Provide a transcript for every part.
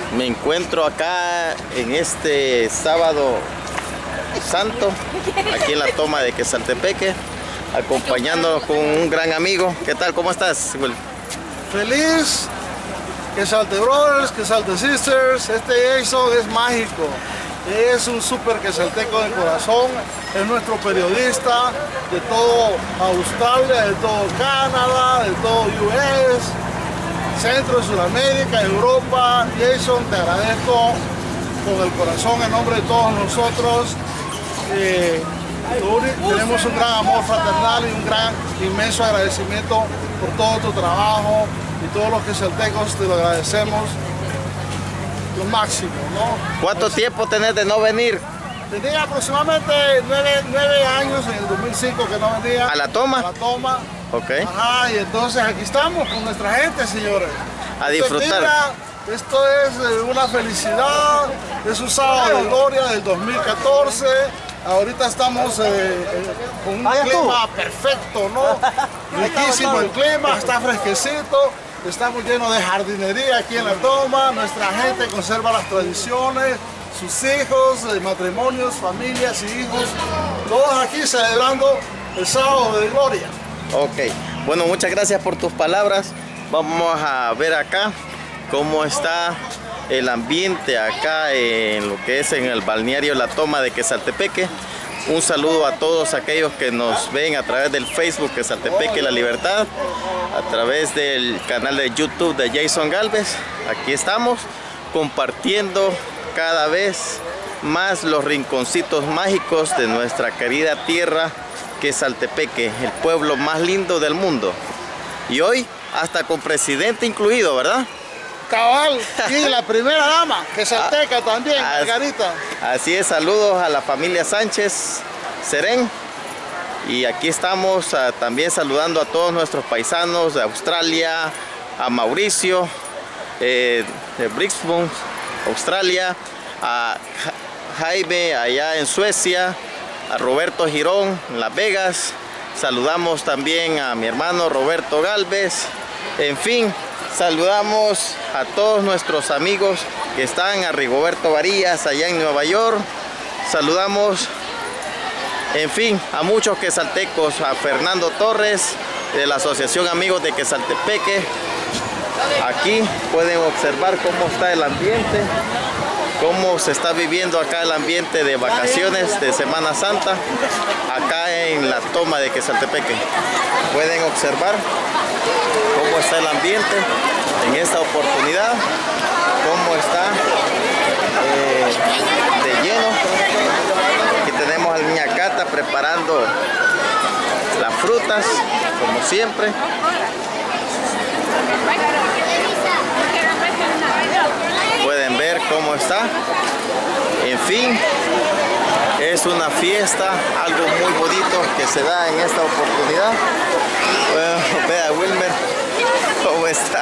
Me encuentro acá en este sábado santo, aquí en la toma de Quesaltepeque, acompañándonos con un gran amigo. ¿Qué tal? ¿Cómo estás, Will? Feliz, Quesalte Brothers, Quesalte Sisters. Este Jason es mágico, es un súper quesalteco de corazón, es nuestro periodista de todo Australia, de todo Canadá, de todo US, Centro, Sudamérica, Europa. Jason, te agradezco con el corazón en nombre de todos nosotros. Tenemos un gran amor fraternal y un gran, inmenso agradecimiento por todo tu trabajo, y todos los quesaltecos te lo agradecemos lo máximo, ¿no? ¿Cuánto tiempo tenés de no venir? Tenía aproximadamente 9 años, en el 2005 que no venía. ¿A la toma? A la toma. Ok. Ajá, y entonces aquí estamos con nuestra gente, señores. A disfrutar. Esto es una felicidad, es un sábado de gloria del 2014. Ahorita estamos con un clima perfecto, ¿no? Riquísimo el clima, está fresquecito. Estamos llenos de jardinería aquí en la toma. Nuestra gente conserva las tradiciones, sus hijos, matrimonios, familias y hijos. Todos aquí celebrando el sábado de gloria. Ok, bueno, muchas gracias por tus palabras. Vamos a ver acá cómo está el ambiente acá en lo que es en el balneario La Toma de Quesaltepeque. Un saludo a todos aquellos que nos ven a través del Facebook Quesaltepeque La Libertad, a través del canal de YouTube de Jason Galvez. Aquí estamos compartiendo cada vez más los rinconcitos mágicos de nuestra querida tierra Quesaltepeque, el pueblo más lindo del mundo. Y hoy hasta con presidente incluido, ¿verdad? Cabal, y la primera dama, quesalteca también, Margarita. Así es, saludos a la familia Sánchez Serén. Y aquí estamos también saludando a todos nuestros paisanos de Australia, a Mauricio, de Brisbane, Australia, a Jaime allá en Suecia, a Roberto Girón en Las Vegas. Saludamos también a mi hermano Roberto Galvez. En fin, saludamos a todos nuestros amigos que están, a Rigoberto Varillas allá en Nueva York. Saludamos, en fin, a muchos quesaltecos, a Fernando Torres de la Asociación Amigos de Quesaltepeque. Aquí pueden observar cómo está el ambiente, cómo se está viviendo acá el ambiente de vacaciones de Semana Santa, acá en la toma de Quesaltepeque. Pueden observar cómo está el ambiente en esta oportunidad, cómo está de lleno. Aquí tenemos a la niña Cata preparando las frutas, como siempre. Pueden ver cómo está. En fin, es una fiesta, algo muy bonito que se da en esta oportunidad. Bueno, vea Wilmer cómo está.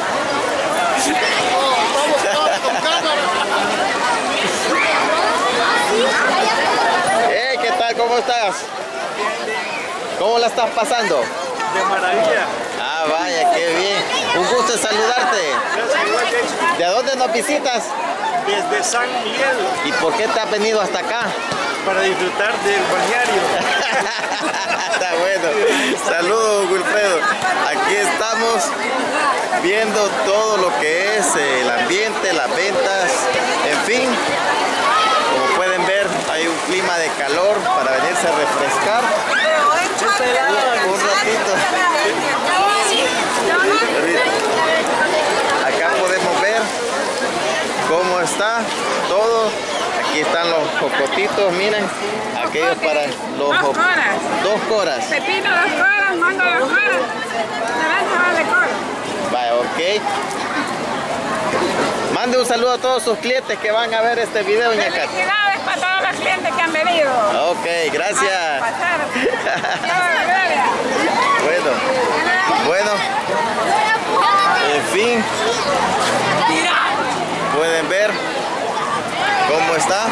Hey, ¿qué tal? ¿Cómo estás? ¿Cómo la estás pasando? De maravilla. Ah, vaya, qué bien. Un gusto saludarte. ¿De dónde nos visitas? Desde San Miguel. ¿Y por qué te has venido hasta acá? Para disfrutar del balneario. Está bueno. Saludos, Wilfredo. Aquí estamos viendo todo lo que es el ambiente, las ventas, en fin. Como pueden ver, hay un clima de calor para venirse a refrescar. Un ratito. Acá podemos ver cómo está todo. Aquí están los cocotitos, miren. Aquellos para los 2 coras. Pepino 2 coras, mango 2 coras, naranja vale cora. Vaya, ok. Mande un saludo a todos sus clientes que van a ver este video, doña Cata. Felicidades para todos los clientes que han venido. Ok, gracias. Bueno, en fin, pueden ver cómo está.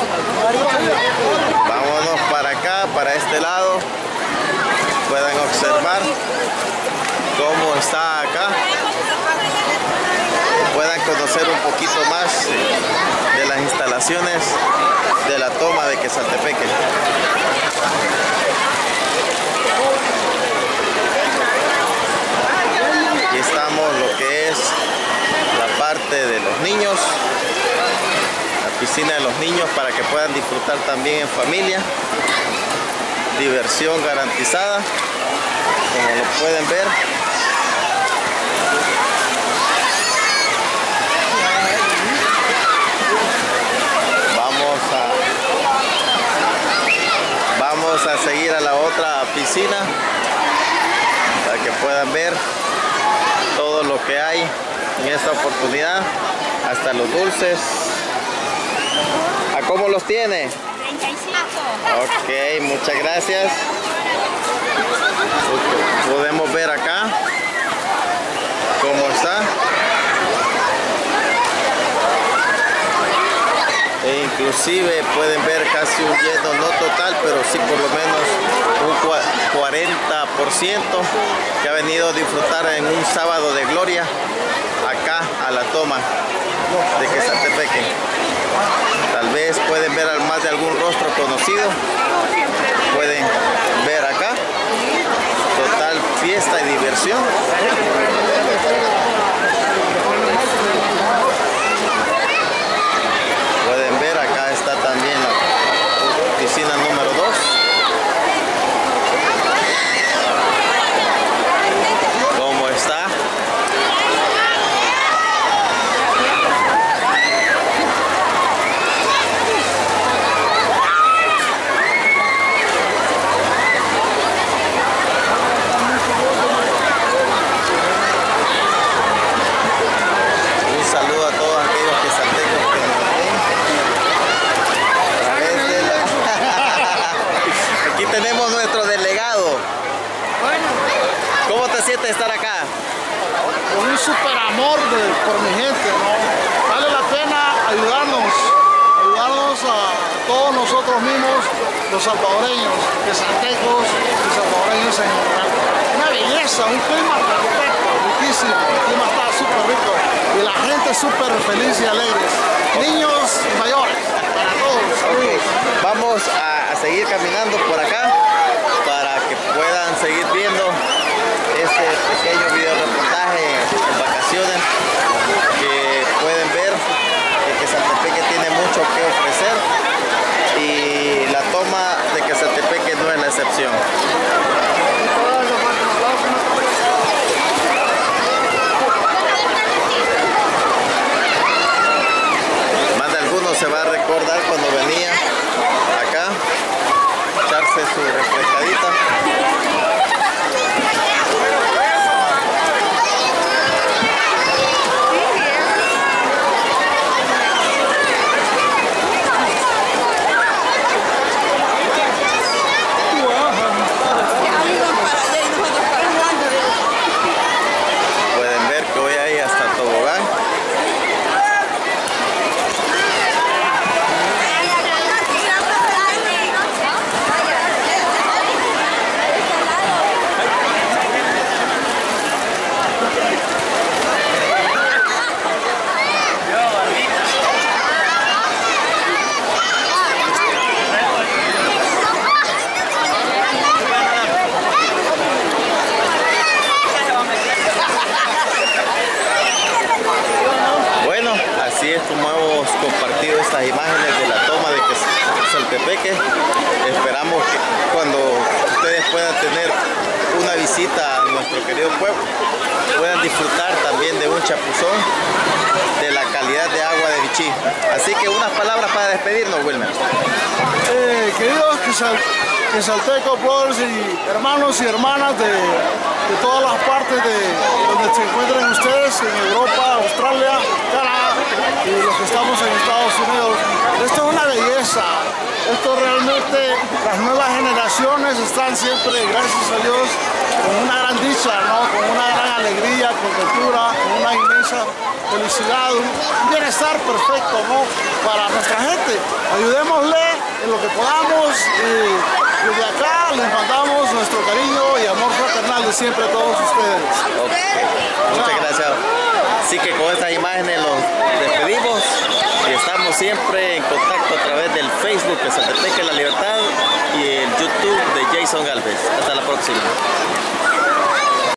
Vámonos para acá, para este lado. Pueden observar cómo está acá. Puedan conocer conocer un poquito más de las instalaciones de la toma de Quezaltepeque. Aquí estamos lo que es la parte de los niños, la piscina de los niños para que puedan disfrutar también en familia. Diversión garantizada, como lo pueden ver. Vamos a seguir a la otra piscina para que puedan ver todo lo que hay en esta oportunidad, hasta los dulces. ¿A cómo los tiene? 35. Ok, muchas gracias. Podemos ver acá cómo está. E inclusive pueden ver casi un lleno, no total, pero sí por lo menos un 40% que ha venido a disfrutar en un sábado de gloria acá a la toma de Quezaltepeque. Tal vez pueden ver más de algún rostro conocido. Pueden ver acá. Total fiesta y diversión. Pueden ver, acá está también la piscina número 2. ¿Cómo está? Un saludo a todos aquellos quezaltecos que nos ven. Aquí tenemos nuestro delegado. ¿Cómo te sientes estar acá? Con un super amor por mi gente, ¿no? Vale la pena ayudarnos a todos nosotros mismos, los salvadoreños, quezaltecos y salvadoreños en general. Una belleza, un clima perfecto, riquísimo, el clima está súper rico y la gente súper feliz y alegre. Niños y mayores, para todos. Okay. Vamos a seguir caminando por acá para que puedan seguir viendo este pequeño video reportaje en vacaciones, que pueden ver que Quezaltepeque tiene mucho que ofrecer y la toma de Quezaltepeque no es la excepción. Más de algunos se va a recordar cuando venía acá echarse su refrescadita. Pueden ver que hoy hay hasta tobogán. Bueno, así es como hemos compartido estas imágenes de la toma de Quezaltepeque. Esperamos que cuando ustedes puedan tener una visita a nuestro querido pueblo, puedan disfrutar también de un chapuzón, de la calidad de agua de Vichy. Así que unas palabras para despedirnos, Wilmer. Queridos quezaltecos, brothers y hermanos y hermanas de todas las partes de donde se encuentran ustedes, en Europa, Australia, Canadá y los que estamos en Estados Unidos. Esto es una belleza. Esto realmente, las nuevas generaciones están siempre, gracias a Dios, con una gran dicha, ¿no? Con una gran alegría, contentura, con una inmensa felicidad, un bienestar perfecto, ¿no? Para nuestra gente. Ayudémosle en lo que podamos y desde acá les mandamos nuestro cariño y amor fraternal de siempre a todos ustedes. Okay. Muchas gracias. Así que con estas imágenes los despedimos y estamos siempre en contacto a través del Facebook de Saltepeque La Libertad y el YouTube de Jason Galvez. Hasta la próxima.